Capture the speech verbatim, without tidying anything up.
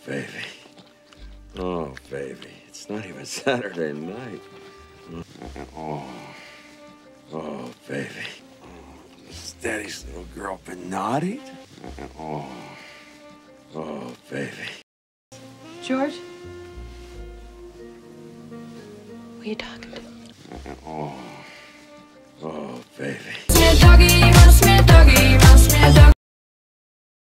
baby. Oh, baby. It's not even Saturday night. Oh. Oh, baby. Oh, has Daddy's little girl been naughty? Oh. Oh, baby. George? Who are you talking to? Oh. Oh, baby. Doggy, mouse, doggy, mouse, doggy.